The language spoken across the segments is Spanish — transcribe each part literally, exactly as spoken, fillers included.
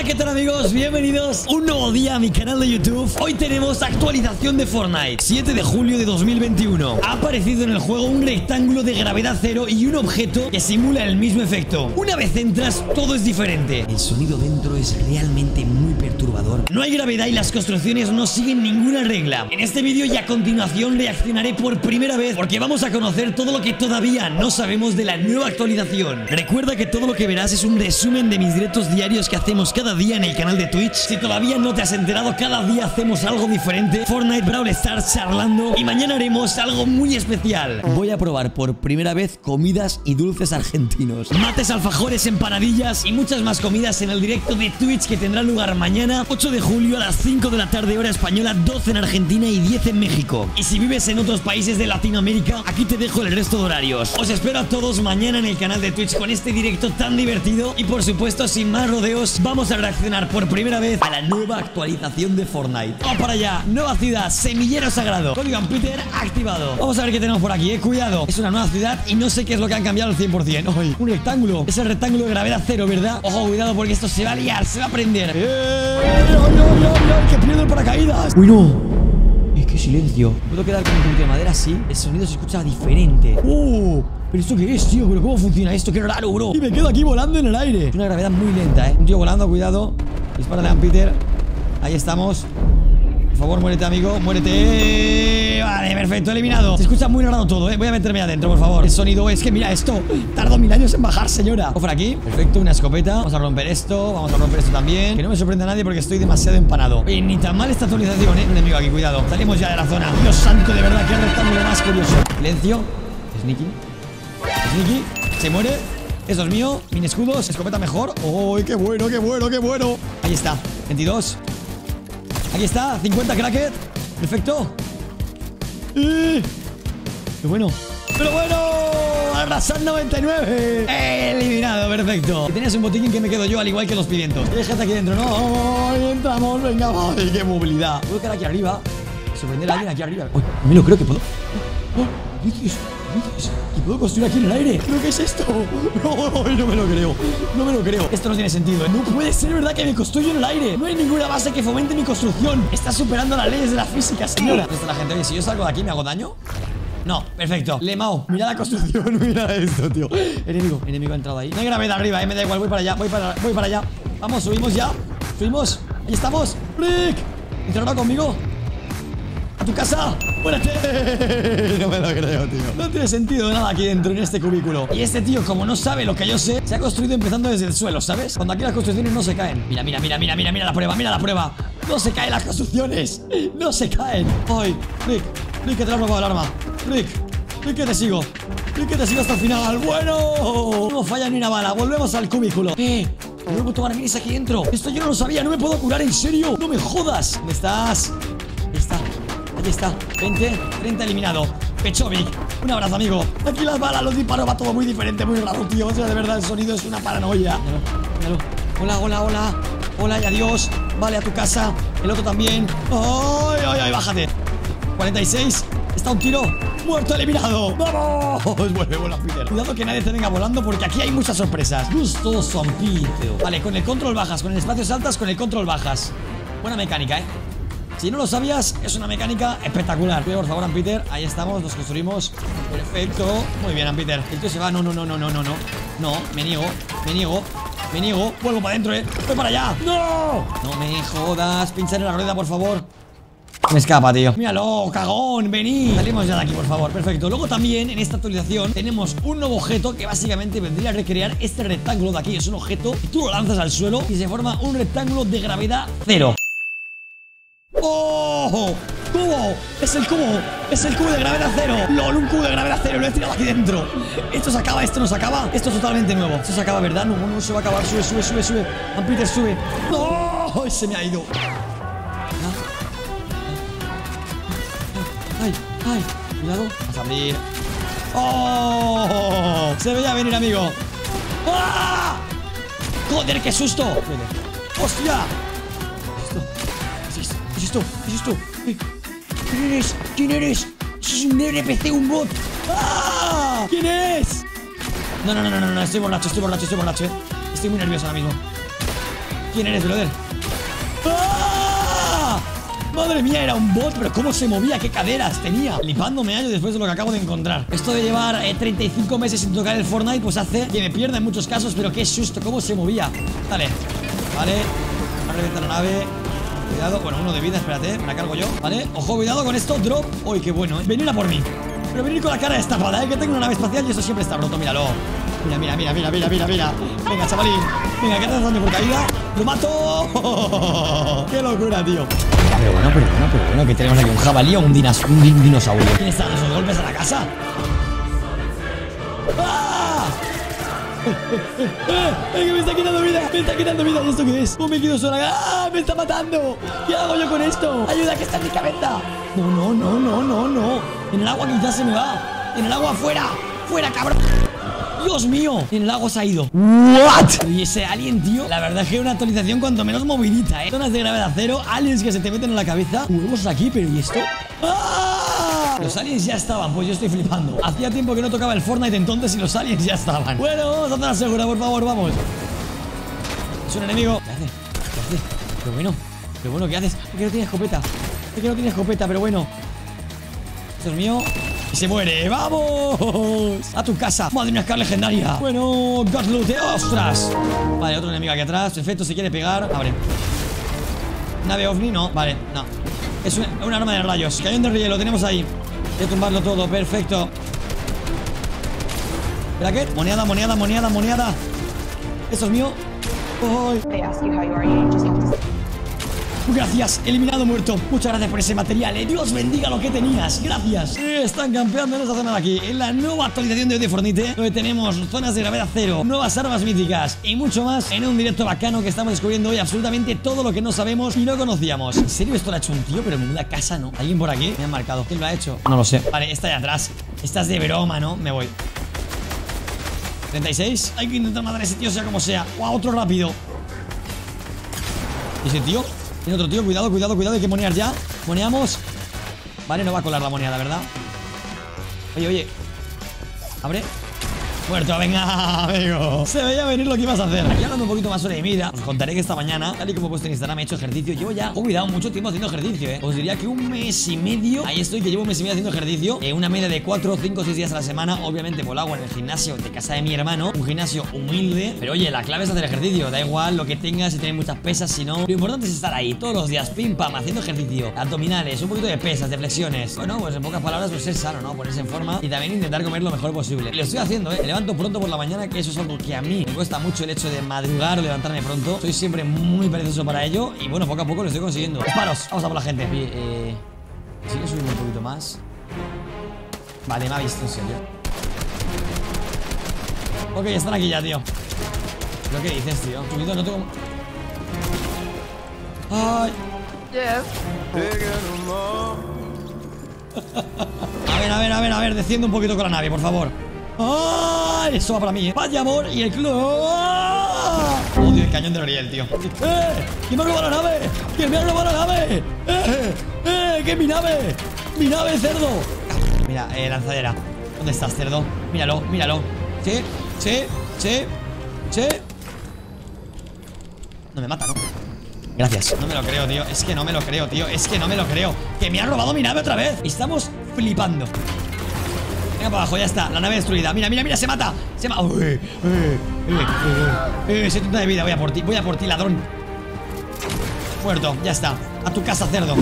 Hola, ¿qué tal amigos? Bienvenidos un nuevo día a mi canal de YouTube. Hoy tenemos actualización de Fortnite, siete de julio de dos mil veintiuno. Ha aparecido en el juego un rectángulo de gravedad cero y un objeto que simula el mismo efecto. Una vez entras, todo es diferente. El sonido dentro es realmente muy perturbador. No hay gravedad y las construcciones no siguen ninguna regla. En este vídeo y a continuación reaccionaré por primera vez porque vamos a conocer todo lo que todavía no sabemos de la nueva actualización. Recuerda que todo lo que verás es un resumen de mis directos diarios que hacemos cada día en el canal de Twitch. Si todavía no te has enterado, cada día hacemos algo diferente. Fortnite, Brawl Stars, charlando. Y mañana haremos algo muy especial. Voy a probar por primera vez comidas y dulces argentinos, mates, alfajores, empanadillas y muchas más comidas en el directo de Twitch que tendrá lugar mañana ocho de julio a las cinco de la tarde hora española, doce en Argentina y diez en México. Y si vives en otros países de Latinoamérica, aquí te dejo el resto de horarios. Os espero a todos mañana en el canal de Twitch con este directo tan divertido. Y por supuesto, sin más rodeos, vamos a reaccionar por primera vez a la nueva actualización de Fortnite. Vamos para allá, nueva ciudad, Semillero Sagrado, código Ampeter activado. Vamos a ver qué tenemos por aquí, eh, cuidado. Es una nueva ciudad y no sé qué es lo que han cambiado al cien por cien. ¡Ay! Un rectángulo, es el rectángulo de gravedad cero, ¿verdad? Ojo, cuidado porque esto se va a liar, se va a prender. ¡Eh! ¡Ay, ay, ay, ay! ¡Que pierdo el paracaídas! ¡Uy, no! ¡Eh, qué silencio! ¿Puedo quedar con un poquito de madera así? El sonido se escucha diferente. ¡Uh! ¿Pero esto qué es, tío? ¿Pero cómo funciona esto? ¡Qué raro, bro! Y me quedo aquí volando en el aire. Es una gravedad muy lenta, ¿eh? Un tío volando, cuidado. Dispárale a Peter. Ahí estamos. Por favor, muérete, amigo. Muérete. Vale, perfecto, eliminado. Se escucha muy raro todo, ¿eh? Voy a meterme adentro, por favor. El sonido es que, mira esto. Tardó mil años en bajar, señora. Por aquí. Perfecto, una escopeta. Vamos a romper esto. Vamos a romper esto también. Que no me sorprenda a nadie porque estoy demasiado empanado. Y ni tan mal esta actualización, ¿eh? Un enemigo aquí, cuidado. Salimos ya de la zona. Dios santo, de verdad, que rectángulo más curioso. Silencio. Sneaky. Sneaky. Se muere. Esto es mío. Min escudos. Escopeta mejor. ¡Oh, qué bueno, qué bueno, qué bueno! Ahí está. veintidós. Aquí está. cincuenta cracket. Perfecto. ¡Eh! ¡Qué bueno! ¡Pero bueno! ¡Arrasan noventa y nueve! ¡Eliminado! Perfecto. Y tenías un botiquín que me quedo yo, al igual que los pimientos. Déjate aquí dentro, ¿no? ¡Ay, entramos! ¡Venga! ¡Ay, qué movilidad! Puedo quedar aquí arriba. Sorprender a alguien aquí arriba. ¡Uy! No me lo creo que puedo. ¡Oh! ¡Dices! ¡Dices! ¿Y puedo construir aquí en el aire? ¿Pero qué es esto? No, no me lo creo. No me lo creo. Esto no tiene sentido, ¿eh? No puede ser verdad que me construyo en el aire. No hay ninguna base que fomente mi construcción. Está superando las leyes de la física, señora. ¿Dónde está la gente? Oye, si yo salgo de aquí, ¿me hago daño? No, perfecto. Lemao, mira la construcción, mira esto, tío. Enemigo, enemigo ha entrado ahí. No hay gravedad arriba, eh, me da igual, voy para allá, voy para, voy para allá. Vamos, subimos ya. Subimos, ahí estamos. Rick, ¿entrará conmigo? ¡A tu casa! ¡Muérete! No me lo creo, tío. No tiene sentido nada aquí dentro, en este cubículo. Y este tío, como no sabe lo que yo sé, se ha construido empezando desde el suelo, ¿sabes? Cuando aquí las construcciones no se caen. Mira, mira, mira, mira, mira, mira la prueba, mira la prueba. No se caen las construcciones. No se caen. ¡Ay! Rick, Rick, que te lo has robado el arma. Rick, Rick, que te sigo. Rick, que te sigo hasta el final. ¡Bueno! No falla ni una bala. Volvemos al cubículo. ¡Eh! No puedo tomar minis aquí dentro. Esto yo no lo sabía. No me puedo curar, en serio. No me jodas. ¿Dónde estás? Ahí está. Aquí está, veinte, treinta eliminado. Pechovic, un abrazo, amigo. Aquí las balas, los disparos, va todo muy diferente, muy raro, tío. O sea, de verdad, el sonido es una paranoia. Míralo, míralo. Hola, hola, hola. Hola y adiós. Vale, a tu casa. El otro también. ¡Ay, ay, ay! Bájate. cuarenta y seis. Está un tiro. Muerto, eliminado. ¡Vamos! Vuelve, vuelve a Peter. Cuidado que nadie te venga volando porque aquí hay muchas sorpresas. Justo son Peter. Vale, con el control bajas, con el espacio saltas, con el control bajas. Buena mecánica, ¿eh? Si no lo sabías, es una mecánica espectacular. Por favor, Ampeter, ahí estamos, nos construimos. Perfecto, muy bien, Ampeter. El tío se va, no, no, no, no, no, no, no. No, me niego, me niego, me niego. Vuelvo para adentro, eh, voy para allá. ¡No! No me jodas, pinchar en la rueda, por favor. Me escapa, tío. Míralo, cagón, vení. Salimos ya de aquí, por favor, perfecto. Luego también, en esta actualización, tenemos un nuevo objeto que básicamente vendría a recrear este rectángulo de aquí. Es un objeto y tú lo lanzas al suelo y se forma un rectángulo de gravedad cero. ¡Oh! ¡Cubo! ¡Es el cubo! ¡Es el cubo de gravedad cero! ¡Lol! Un cubo de gravedad cero, lo he tirado aquí dentro. Esto se acaba, esto no se acaba. Esto es totalmente nuevo. Esto se acaba, ¿verdad? No, no se va a acabar. Sube, sube, sube, sube. Ampeter, sube. ¡No! Se me ha ido. ¡Ay! ¡Ay! Cuidado. Vas a abrir. ¡Oh! Se veía venir, amigo. ¡Ah! ¡Joder, qué susto! ¡Hostia! ¿Qué es esto? ¿Qué es esto? ¿Quién eres? ¿Quién eres? Es un N P C, un bot. ¡Ah! ¿Quién es? No, no, no, no, no, estoy borracho, estoy borracho, estoy borracho, eh. Estoy muy nervioso ahora mismo. ¿Quién eres, brother? ¡Ah! Madre mía, era un bot, pero cómo se movía, qué caderas tenía. Flipándome años después de lo que acabo de encontrar. Esto de llevar eh, treinta y cinco meses sin tocar el Fortnite, pues hace que me pierda en muchos casos, pero qué susto, cómo se movía. Dale, vale. Va a reventar la nave. Cuidado, bueno, uno de vida, espérate, me la cargo yo. Vale, ojo, cuidado con esto, drop. Uy, qué bueno, eh. Venir a por mí. Pero venir con la cara destapada, eh, que tengo una nave espacial y eso siempre está roto, míralo. Mira, mira, mira, mira, mira, mira, mira. Venga, chavalín. Venga, ¿qué estás dando por caída? ¡Lo mato! ¡Qué locura, tío! Pero bueno, pero bueno, pero bueno, que tenemos aquí un jabalí o un, dinas un din dinosaurio. ¿Quién está dando esos golpes a la casa? ¡Ah! ¡Eh, eh, eh! ¡Eh, que me está quitando vida! ¡Me está quitando vida! ¿Y esto qué es? ¡Un me quedo sola! ¡Ah! ¡Me está matando! ¿Qué hago yo con esto? ¡Ayuda, que está en mi cabeza! No, no, no, no, no, no. En el agua quizás se me va. En el agua, fuera. ¡Fuera, cabrón! ¡Dios mío! En el lago se ha ido. ¿What? Y ese alien, tío, la verdad es que es una actualización cuanto menos movidita, ¿eh? Zonas de gravedad cero, aliens que se te meten en la cabeza. Huevos aquí, pero ¿y esto? ¡Ah! Los aliens ya estaban, pues yo estoy flipando. Hacía tiempo que no tocaba el Fortnite entonces y los aliens ya estaban. Bueno, vamos a zona segura, por favor, vamos. Es un enemigo. ¿Qué hace? ¿Qué hace? Pero bueno, pero bueno, ¿qué haces? Es que no tiene escopeta. Es que no tiene escopeta, pero bueno. Esto es mío. Y se muere, ¡vamos! A tu casa, madre mía, Scar legendaria. Bueno, Godloot, eh, ostras. Vale, otro enemigo aquí atrás, perfecto, se quiere pegar. Abre. Nave ovni, no, vale, no. Es un, un arma de rayos, cañón de riel, lo tenemos ahí. Voy a tumbarlo todo, perfecto. Bracket, moneada, moneada, moneada, moneada. Esto es mío. Oh. Gracias, eliminado, muerto. Muchas gracias por ese material, eh. Dios bendiga lo que tenías, gracias. eh, Están campeando en esta zona de aquí. En la nueva actualización de hoy de Fortnite, donde tenemos zonas de gravedad cero, nuevas armas míticas y mucho más en un directo bacano que estamos descubriendo hoy. Absolutamente todo lo que no sabemos y no conocíamos. ¿En serio esto lo ha hecho un tío? Pero en una casa, ¿no? ¿Alguien por aquí? Me han marcado. ¿Quién lo ha hecho? No lo sé. Vale, esta de atrás. Esta es de broma, ¿no? Me voy. treinta y seis. Hay que intentar matar a ese tío sea como sea. ¡Wow! Otro rápido. ¿Y ese tío? Tiene otro tío, cuidado, cuidado, cuidado, hay que monear ya. Moneamos. Vale, no va a colar la moneda, ¿verdad? Oye, oye. Abre. Muerto, venga, amigo. Se veía venir lo que ibas a hacer. Aquí hablando un poquito más sobre mi vida, os contaré que esta mañana, tal y como he puesto en Instagram, he hecho ejercicio. Llevo ya, he cuidado mucho tiempo haciendo ejercicio, eh. Os diría que un mes y medio. Ahí estoy, que llevo un mes y medio haciendo ejercicio. eh, Una media de cuatro, cinco, seis días a la semana. Obviamente por lo hago en el gimnasio de casa de mi hermano. Un gimnasio humilde. Pero oye, la clave es hacer ejercicio. Da igual lo que tengas, si tienes muchas pesas, si no. Lo importante es estar ahí todos los días, pim pam, haciendo ejercicio. Abdominales, un poquito de pesas, de flexiones. Bueno, pues en pocas palabras, pues ser sano, ¿no? Ponerse en forma y también intentar comer lo mejor posible. Y lo estoy haciendo, eh. Me levanto pronto por la mañana, que eso es algo que a mí me cuesta mucho, el hecho de madrugar o levantarme pronto. Soy siempre muy perezoso para ello. Y bueno, poco a poco lo estoy consiguiendo. Disparos, vamos a por la gente. Oye, eh... sigue subiendo un poquito más. Vale, me ha visto, en serio. Ok, están aquí ya, tío. ¿Pero qué dices, tío? Subido, no tengo... Ay. A ver, a ver, a ver, a ver. Desciendo un poquito con la nave, por favor. ¡Ah! Eso va para mí, ¿eh? ¡Vaya amor! Y el club. ¡Ah! Odio el cañón de Ariel, tío. ¡Eh! ¿Quién me ha robado la nave? ¿Quién me ha robado la nave? ¡Eh! ¡Eh! ¡Que es mi nave! ¡Mi nave, cerdo! Mira, eh, lanzadera. ¿Dónde estás, cerdo? Míralo, míralo. Sí, sí, sí, sí. No me mata, ¿no? Gracias. No me lo creo, tío. Es que no me lo creo, tío. Es que no me lo creo. Que me ha robado mi nave otra vez. Estamos flipando. Venga para abajo, ya está, la nave destruida. Mira, mira, mira, se mata. Se mata. Uy, eh, eh, eh, eh, setenta de vida, voy a por ti, voy a por ti, ladrón. Muerto, ya está. A tu casa, cerdo.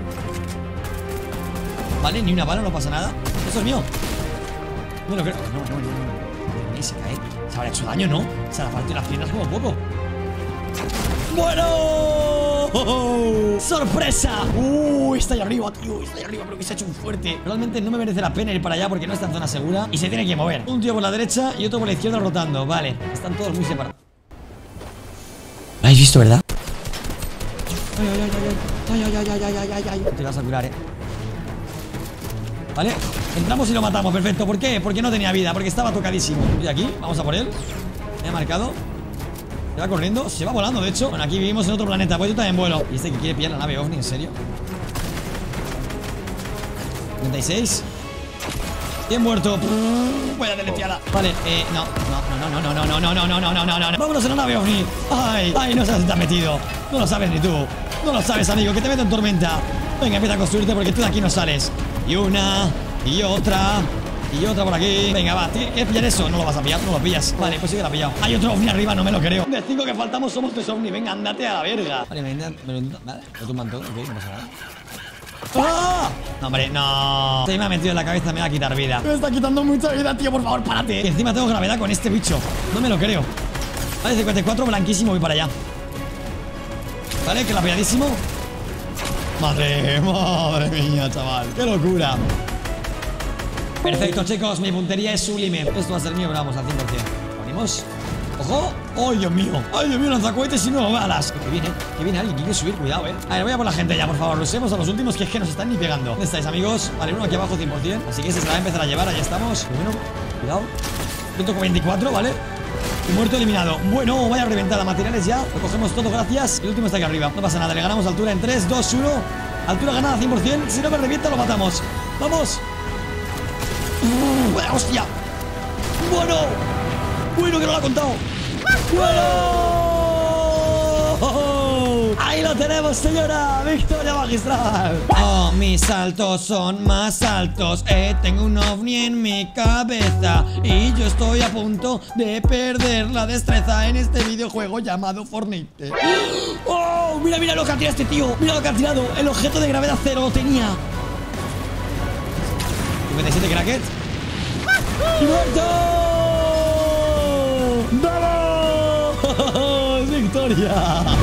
Vale, ni una bala, no pasa nada. Eso es mío. No me lo creo. No, no, no, no. Se cae. Se habrá hecho daño, ¿no? Se le ha partido las piernas como poco. ¡Bueno! ¡Sorpresa! ¡Uh! Está ahí arriba, tío. Está ahí arriba, pero que se ha hecho un fuerte. Realmente no me merece la pena ir para allá porque no está en zona segura y se tiene que mover. Un tío por la derecha y otro por la izquierda rotando. Vale, están todos muy separados. ¿Lo habéis visto, verdad? Ay, ay, ay, ay, ay, ay, ay, ay, ay, ay, ay. Te vas a curar, eh. Vale, entramos y lo matamos, perfecto. ¿Por qué? Porque no tenía vida, porque estaba tocadísimo. Estoy aquí, vamos a por él. Me ha marcado. Se va corriendo, se va volando, de hecho. Bueno, aquí vivimos en otro planeta, pues yo también vuelo. Y este que quiere pillar la nave ovni, ¿en serio? treinta y seis. Bien muerto. Voy a deletearla. Vale, eh, no, no, no, no, no, no, no, no, no, no, no, no, no, no. Vámonos en la nave ovni. Ay, ay, no sabes si te has metido. No lo sabes ni tú. No lo sabes, amigo, que te meto en tormenta. Venga, empieza a construirte porque tú de aquí no sales. Y una, y otra, y otra por aquí. Venga, va, ¿tienes que pillar eso? No lo vas a pillar, no lo pillas. Vale, pues sí que lo ha pillado. Hay otro ovni arriba, no me lo creo. De cinco que faltamos somos tres ovni. Venga, andate a la verga. Vale, me lo me lo Vale, lo tumban todo, ok, no pasa nada. ¡Ah! No, hombre, no. Se me ha metido en la cabeza, me va a quitar vida. Me está quitando mucha vida, tío, por favor, párate. Y encima tengo gravedad con este bicho. No me lo creo. Vale, cincuenta y cuatro, blanquísimo, voy para allá. Vale, que la pilladísimo. Madre, madre mía, chaval. Qué locura. Perfecto, chicos, mi puntería es sublime. Esto va a ser mío, pero vamos al cien por cien. Ponemos. ¡Ojo! ¡Ay, Dios mío! ¡Ay, Dios mío! Lanzacohetes y no balas. Que viene, que viene alguien que quiere subir, cuidado, eh. A ver, voy a por la gente ya, por favor. Usemos a los últimos que es que nos están ni pegando. ¿Dónde estáis, amigos? Vale, uno aquí abajo cien por cien. Así que ese se la va a empezar a llevar, ahí estamos. Bueno, cuidado. Yo toco veinticuatro, ¿vale? Y muerto eliminado. Bueno, vaya reventada. Materiales ya. Lo cogemos todo, gracias. El último está aquí arriba. No pasa nada, le ganamos altura en tres, dos, uno. Altura ganada cien por cien. Si no me revienta, lo matamos. ¡Vamos! ¡Uh, hostia! ¡Bueno! ¡Bueno, que no lo ha contado! ¡Bueno! ¡Ahí lo tenemos, señora! ¡Victoria magistral! Oh, mis saltos son más altos. Eh, tengo un ovni en mi cabeza y yo estoy a punto de perder la destreza en este videojuego llamado Fortnite. ¡Oh! Mira, mira lo que ha tirado este tío. Mira lo que ha tirado. El objeto de gravedad cero lo tenía. cincuenta y siete cracket. ¡Muerto! ¡Vamos! ¡Victoria!